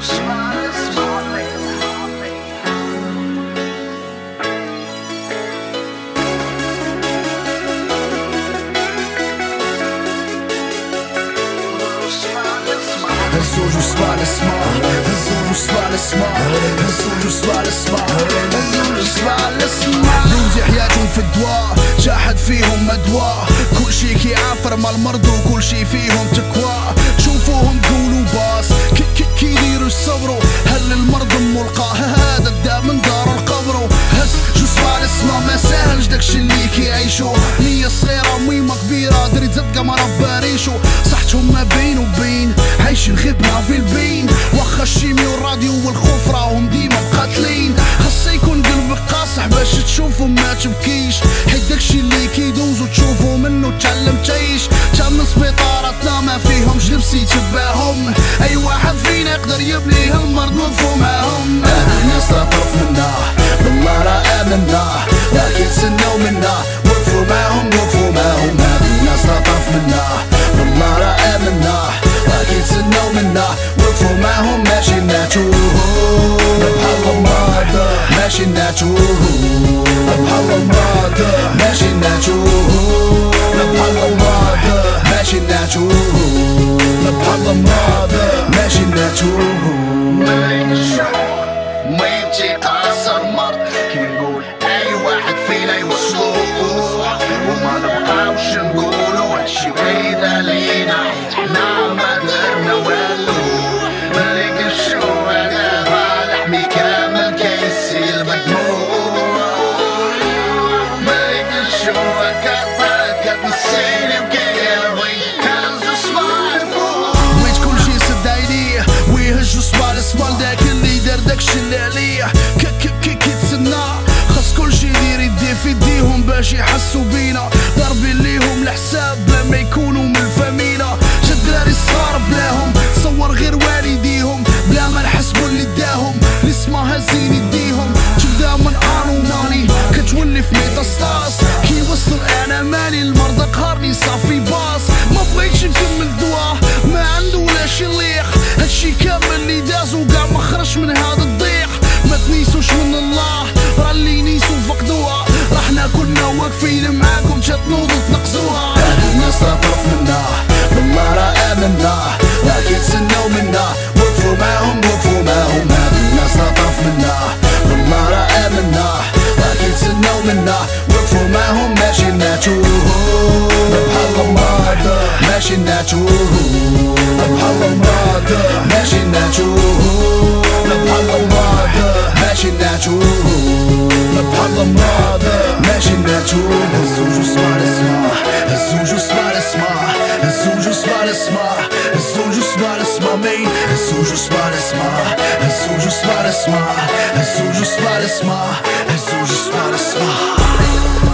هزوج وصبع الاسماء، هزوج وصبع الاسماء، هزوج وصبع الاسماء، هزوج وصبع الاسماء. نوزي حياتهم في الدواء، جاحد فيهم مدواء، كل شي كيعافر مع المرض وكل شي فيهم تكوى. شوفوهم تقولوا باص كي يديروا يصبروا، هل المرض ملقى هذا الداء من دار القبر. هز وصبع الاسماء ما ساهلش داكشي اللي كيعيشو، نية صغيرة ميمة كبيرة دريت زاد قمرة باريشو. صحتهم ما بين وبين عايشين غبنا في البين، واخا الشيمي والراديو والخوف راهم ديما مقاتلين. خاص يكون قلبك قاصح باش تشوفهم ما تبكيش، حيت داكشي اللي كيدوزو تشوفو منو تعلم تعيش. جا من سبيطاراتنا ما فيهمش لبس يتباهم، اي واحد فينا يقدر يبني هالمرض وقفو معاهم. الناس راه طرف منا بالله راه امنا، لا كيتسناو منا وقفو معاهم وقفو معاهم. الناس راه طرف منا بالله راه امنا، كيتسناو منا وقفو معاهم. ماشي ناتوه بحال المرض، ماشي ناتوه بحال المرض، ماشي ناتوه بحال المرض، ماشي ناتوه بحال المرض، ماشي ناتوه. ما يبتي قاص المرض كي نقول اي واحد فينا يوصلوه، وما نبقاوش نقولو هادشي بعيد علينا حنا ما درنا والو. ملك الشهداء لحمي كامل كيسيل بدموع، ملك الشهداء كتنسيني وكيرضي هز صباع الفوق. بغيت كلشي يسد عينيه ويهج صباع الاسمال، داك اللي دار داكشي اللي عليه كيتسنى. خاص كلشي يدير يديه في يديهم باش يحسوا بينا، ضاربين ليهم الحساب بلا ما يكونوا من الفاميلا. جا الدراري الصغار بلاهم تصور غير والديهم، بلا ما نحسبوا اللي داهم لسما هازين يديهم. تبدا من انو ماني كتولي في ميتاستاس، كيوصلوا انا مالي المرضى قهرني صافي باص. ما بغيتش نكمل دوا ما عنده ولا شي ليق، هادشي كامل اللي داز وكاع ما خرج من هذا الضيق. ما تنيسوش من الله راه اللي نيسو فقدوها، راه حنا كلنا واقفين معاكم تنوضوا تنقصوها. هاد الناس راه طرف منا بالله راه امنا، لا كيتسناو منا وقفو معاهم وقفو معاهم. هاد الناس راه طرف منا بالله راه امنا، لا كيتسناو منا وقفو معاهم. ماشي ناتوه بحال المرض، ماشي ناتوه بحال المرض، ماشي ناتوه بحال المرض، ماشي ناتوه بحال المرض، ماشي ناتوه. هزوج وصبع الاسماء، هزوج وصبع الاسماء، هزوج وصبع الاسماء، هزوج وصبع الاسماء مين. هزوج وصبع الاسماء، هزوج وصبع الاسماء، هزوج وصبع الاسماء، هزوج وصبع الاسماء.